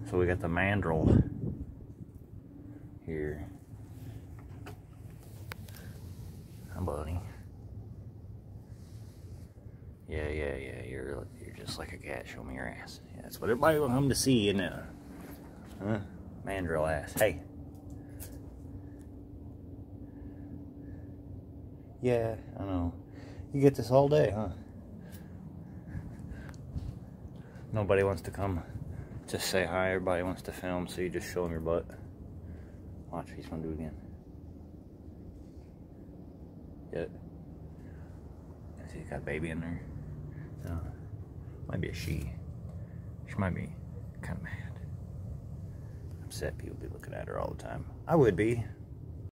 So we got the Mandrill here. Hi, buddy. Yeah, you're just like a cat. Show me your ass. Yeah, that's what everybody will come to see, isn't it? Huh? Mandrill ass. Hey. Yeah, I know. You get this all day, huh? Nobody wants to come just say hi. Everybody wants to film, so you just show them your butt. Watch, he's gonna do it again. Yeah. See, he's got a baby in there. No. Might be a she. She might be kind of mad. Upset people be looking at her all the time. I would be.